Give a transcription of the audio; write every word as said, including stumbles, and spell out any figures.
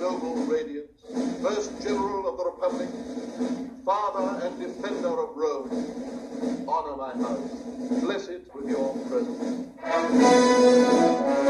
noble radiance, first general of the Republic, father and defender of Rome, honor my house, bless it with your presence.